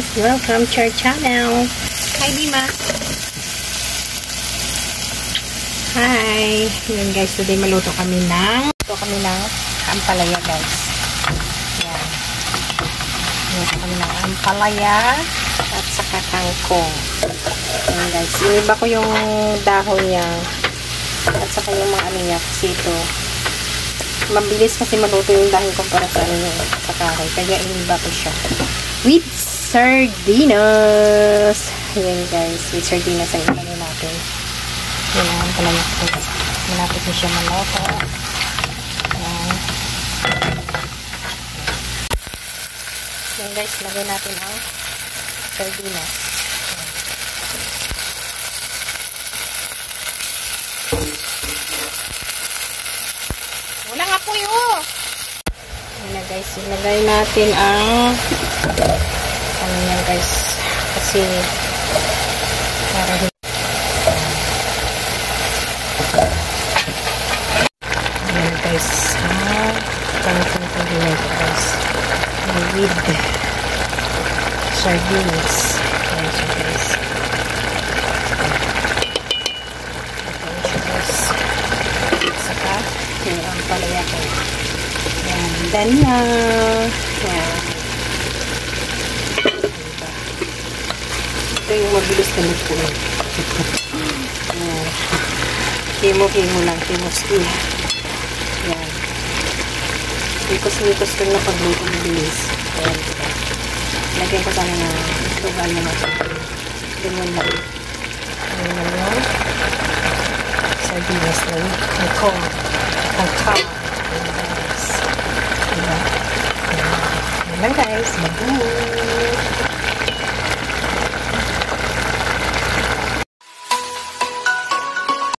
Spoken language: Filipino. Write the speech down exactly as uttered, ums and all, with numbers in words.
guys! Welcome to our channel! Hi Dima! Hi! Yan guys, today maluto kami ng maluto kami ng ampalaya guys. Yan. Maluto kami ng ampalaya at saka kangkong. Yan guys. Iniba ko yung dahon niya at saka yung mga ano niya kasi ito mabilis kasi maluto yung dahon kumpara sa ano yung sa kahoy. Kaya iniba ko siya. With sardinas. Ayan guys. With sardinas ang ilan natin. Ayan. Palaya ko. Malapit na siya maluto. Ayan. Ayan guys. Lagay natin ang sardinas. Wala nga po yun. Ayan na guys. Ilagay natin ang ano yan guys. Kasi para ayan guys. Ah, kangkong ko din guys. With sardines. Ayan siya guys. Saka yung ang palaya ko. Yan. Done na. Yan. Ito yung mabilis na luto. Yan. Himo-himo lang. Himo-ski. Yan. Likos-likos ko na pagluto mabilis. Yan. Lagyan ko sana na lugan na natin. Ganyan lang. Ganyan lang. Sardinas lang. Kangkong. Kangkong. Ayan guys. Diba? Ayan lang guys. Mag-good.